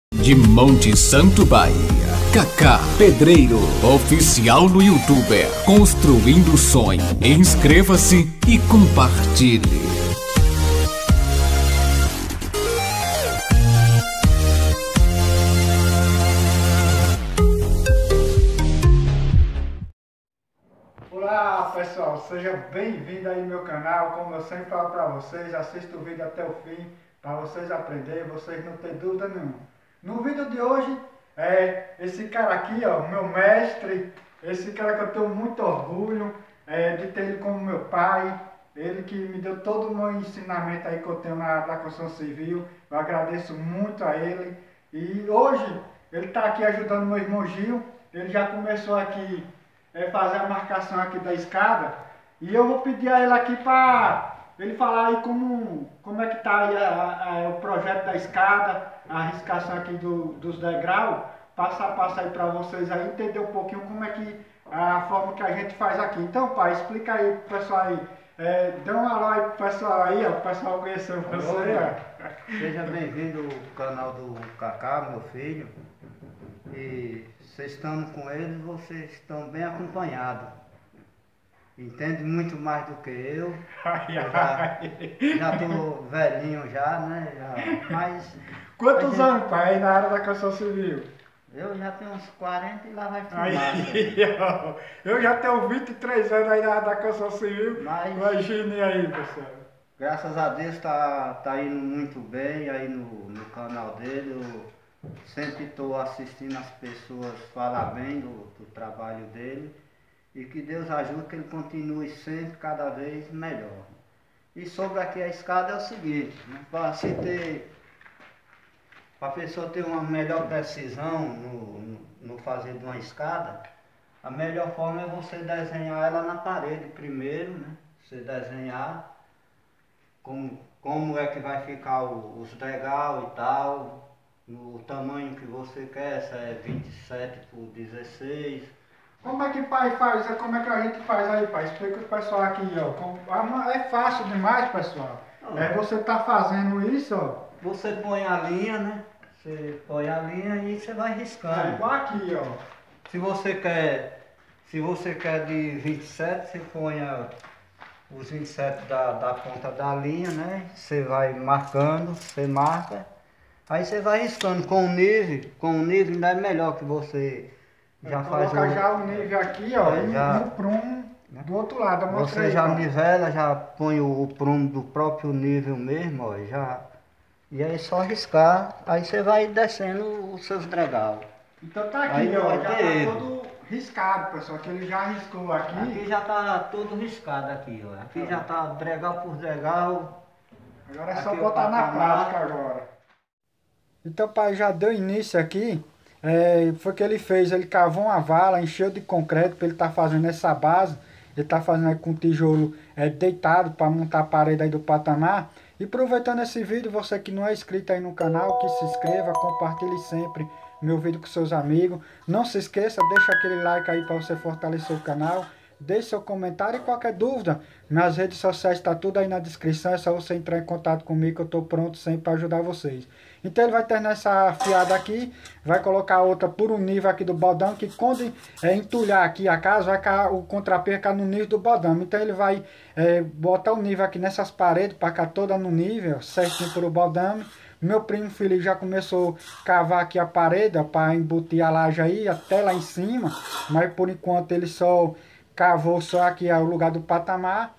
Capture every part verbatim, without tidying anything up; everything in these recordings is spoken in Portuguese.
De Monte Santo, Bahia, Kaká Pedreiro, oficial no YouTube, construindo o sonho. Inscreva-se e compartilhe. Olá pessoal, seja bem-vindo aí no meu canal. Como eu sempre falo para vocês, assista o vídeo até o fim para vocês aprenderem, vocês não terem dúvida nenhuma. No vídeo de hoje, é esse cara aqui, ó, meu mestre, esse cara que eu tenho muito orgulho é, de ter ele como meu pai, ele que me deu todo o meu ensinamento aí que eu tenho na área da construção civil. Eu agradeço muito a ele. E hoje ele está aqui ajudando meu irmão Gil. Ele já começou aqui é, fazer a marcação aqui da escada. E eu vou pedir a ele aqui para ele falar aí como, como é que está aí a, a, a, o projeto da escada, a riscação aqui do, dos degraus, passo a passo aí para vocês aí entender um pouquinho como é que a forma que a gente faz aqui. Então, pai, explica aí pro pessoal aí. É, dê um alô aí pro pessoal aí, ó, o pessoal conheceu você, ó. Seja bem-vindo ao canal do Kaká, meu filho. E vocês estando com ele, vocês estão bem acompanhados. Entende muito mais do que eu. Ai, eu ai. já, já tô velhinho já, né? Já, mas quantos gente, anos, pai, aí na área da construção civil? Eu já tenho uns quarenta e lá vai fumar. Aí, eu já tenho vinte e três anos aí na área da construção civil. Mas, imagine aí, pessoal. Graças a Deus tá, tá indo muito bem aí no, no canal dele. Eu sempre estou assistindo as pessoas falar bem do, do trabalho dele. E que Deus ajude que ele continue sempre cada vez melhor. E sobre aqui a escada é o seguinte, né? Para se ter, para a pessoa ter uma melhor precisão no, no, no fazer de uma escada, a melhor forma é você desenhar ela na parede primeiro, né? Você desenhar como, como é que vai ficar o, os degraus e tal, no tamanho que você quer, se é vinte e sete por dezesseis. Como é que pai faz? Como é que a gente faz aí, pai? Explica pro pessoal aqui, ó. Como, é fácil demais, pessoal. Ah, é você tá fazendo isso, ó. Você põe a linha, né? Você põe a linha e você vai riscando. É igual aqui, ó. Se você quer, se você quer de vinte e sete, você põe a, os vinte e sete da, da ponta da linha, né? Você vai marcando, você marca. Aí você vai riscando com o nível. Com o nível ainda é melhor que você... Já faz coloca o... já o nível aqui, ó, é, e, já... e o prumo do outro lado. Eu você aí, já ó. nivela, já põe o, o prumo do próprio nível mesmo, ó, já... E aí é só riscar, aí você vai descendo os seus degraus. Então tá aqui, aí ó, vai já ter tá erro. todo riscado, pessoal, que ele já riscou aqui. Aqui já tá todo riscado aqui, ó. Aqui já tá degrau por degrau. Agora é só botar na prática agora. Então, pai, já deu início aqui. É, foi o que ele fez, ele cavou uma vala, encheu de concreto para ele estar tá fazendo essa base. Ele está fazendo aí com tijolo é, deitado para montar a parede aí do patamar. E aproveitando esse vídeo, você que não é inscrito aí no canal, que se inscreva, compartilhe sempre meu vídeo com seus amigos. Não se esqueça, deixa aquele like aí para você fortalecer o canal. Deixe seu comentário e qualquer dúvida, nas redes sociais está tudo aí na descrição, é só você entrar em contato comigo que eu estou pronto sempre para ajudar vocês. Então ele vai terminar essa fiada aqui, vai colocar outra por um nível aqui do baldão, que quando é, entulhar aqui a casa, vai cair, o contrapé ficar no nível do baldão. Então ele vai é, botar o nível aqui nessas paredes, para cá toda no nível, certinho por o baldão. Meu primo Felipe já começou a cavar aqui a parede, para embutir a laje aí, até lá em cima, mas por enquanto ele só... cavou só aqui o lugar do patamar.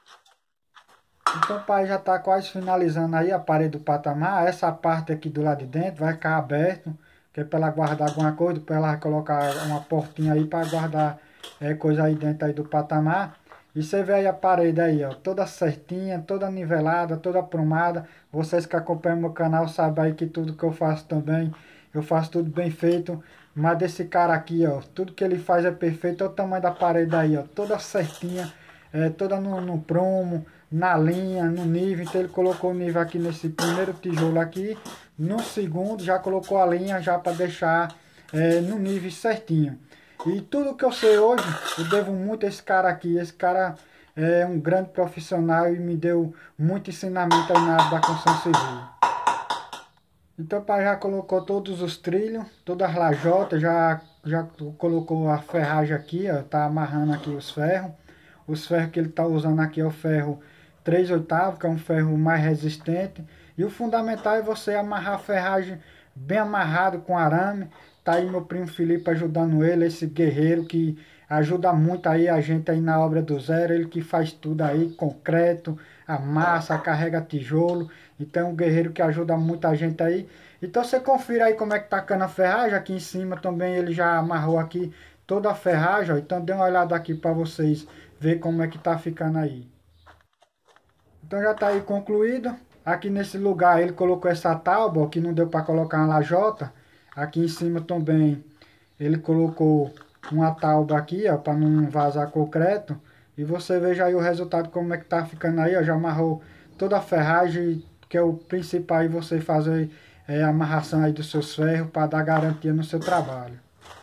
Então o pai já está quase finalizando aí a parede do patamar. Essa parte aqui do lado de dentro vai ficar aberto, que é para ela guardar alguma coisa, para ela colocar uma portinha aí para guardar é, coisa aí dentro aí do patamar. E você vê aí a parede aí, ó, toda certinha, toda nivelada, toda aprumada. Vocês que acompanham meu canal sabem aí que tudo que eu faço também, eu faço tudo bem feito. Mas desse cara aqui, ó, tudo que ele faz é perfeito. Olha o tamanho da parede aí, ó, toda certinha, é, toda no, no prumo, na linha, no nível. Então ele colocou o nível aqui nesse primeiro tijolo aqui. No segundo já colocou a linha já para deixar é, no nível certinho. E tudo que eu sei hoje, eu devo muito a esse cara aqui. Esse cara é um grande profissional e me deu muito ensinamento aí na área da construção civil. Então o pai já colocou todos os trilhos, todas as lajotas, já, já colocou a ferragem aqui, ó, tá amarrando aqui os ferros. Os ferros que ele tá usando aqui é o ferro três oitavos, que é um ferro mais resistente. E o fundamental é você amarrar a ferragem bem amarrado com arame. Tá aí meu primo Felipe ajudando ele, esse guerreiro que ajuda muito aí a gente aí na obra do zero. Ele que faz tudo aí, concreto, amassa, carrega tijolo. Então é um guerreiro que ajuda muita gente aí. Então você confira aí como é que tá a cana ferragem. Aqui em cima também ele já amarrou aqui toda a ferragem, ó. Então dê uma olhada aqui para vocês ver como é que tá ficando aí. Então já tá aí concluído. Aqui nesse lugar ele colocou essa tábua, ó, que não deu para colocar uma lajota. Aqui em cima também ele colocou uma tábua aqui, ó, para não vazar concreto. E você veja aí o resultado como é que tá ficando aí, ó. Já amarrou toda a ferragem, que é o principal aí você fazer é, a amarração aí dos seus ferros para dar garantia no seu trabalho.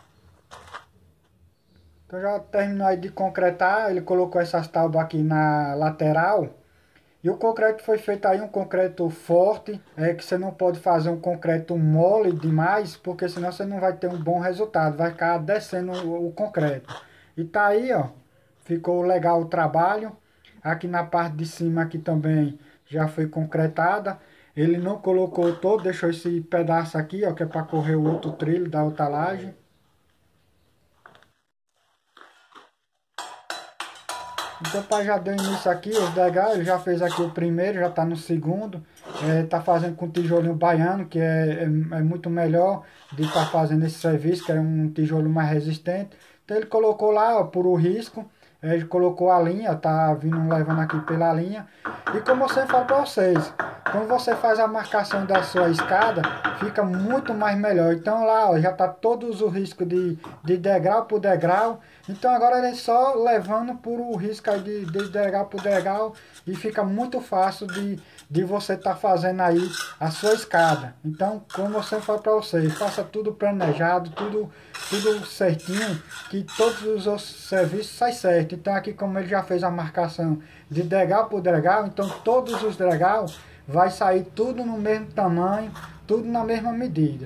Então já terminou aí de concretar, ele colocou essas tábuas aqui na lateral. E o concreto foi feito aí um concreto forte, é que você não pode fazer um concreto mole demais, porque senão você não vai ter um bom resultado, vai ficar descendo o, o concreto. E tá aí, ó, ficou legal o trabalho. Aqui na parte de cima aqui também já foi concretada. Ele não colocou todo, deixou esse pedaço aqui, ó, que é para correr o outro trilho da outra laje. Então o pai já deu início aqui, os degraus, ele já fez aqui o primeiro, já está no segundo. É, tá fazendo com tijolinho baiano, que é, é, é muito melhor de estar tá fazendo esse serviço, que é um tijolo mais resistente. Então ele colocou lá, ó, por o risco, ele colocou a linha, tá vindo levando aqui pela linha. E como eu sempre falo para vocês, quando você faz a marcação da sua escada, fica muito mais melhor. Então lá, ó, já tá todos os riscos de, de degrau por degrau. Então agora ele é só levando por o risco aí de, de degrau por degrau e fica muito fácil de, de você estar tá fazendo aí a sua escada. Então, como eu sempre falo para vocês, faça tudo planejado, tudo, tudo certinho, que todos os outros serviços saem certo. Então aqui como ele já fez a marcação de degrau por degrau, então todos os degraus vai sair tudo no mesmo tamanho, tudo na mesma medida.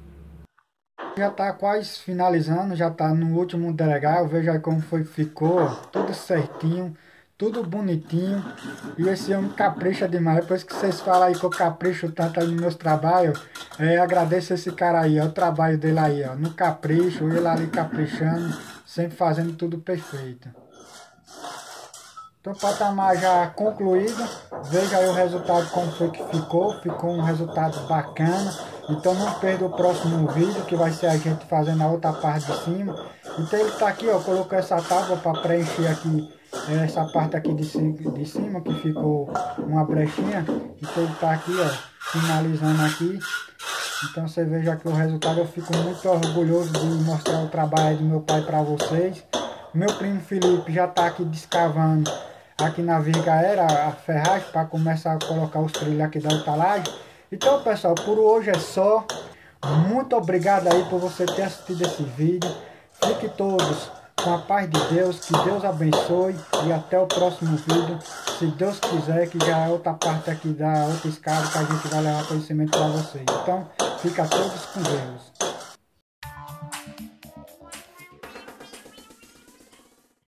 Já está quase finalizando, já está no último degrau, veja aí como foi, ficou, ó, tudo certinho, tudo bonitinho. E esse homem capricha demais. Depois que vocês falam aí que eu capricho tanto aí nos meus trabalhos, é, agradeço esse cara aí, ó, o trabalho dele aí, ó, no capricho, ele ali caprichando, sempre fazendo tudo perfeito. Então o patamar já concluído, veja aí o resultado como foi que ficou, ficou um resultado bacana. Então não perda o próximo vídeo, que vai ser a gente fazendo a outra parte de cima. Então ele está aqui, ó, colocou essa tábua para preencher aqui, essa parte aqui de cima, de cima, que ficou uma brechinha. Então ele está aqui, ó, finalizando aqui. Então você veja aqui o resultado, eu fico muito orgulhoso de mostrar o trabalho do meu pai para vocês. Meu primo Felipe já está aqui descavando aqui na virgaera a ferragem para começar a colocar os trilhos aqui da outra laje. Então pessoal, por hoje é só. Muito obrigado aí por você ter assistido esse vídeo. Fiquem todos com a paz de Deus, que Deus abençoe e até o próximo vídeo. Se Deus quiser, que já é outra parte aqui da outra escada que a gente vai levar conhecimento para vocês. Então, fica todos com Deus.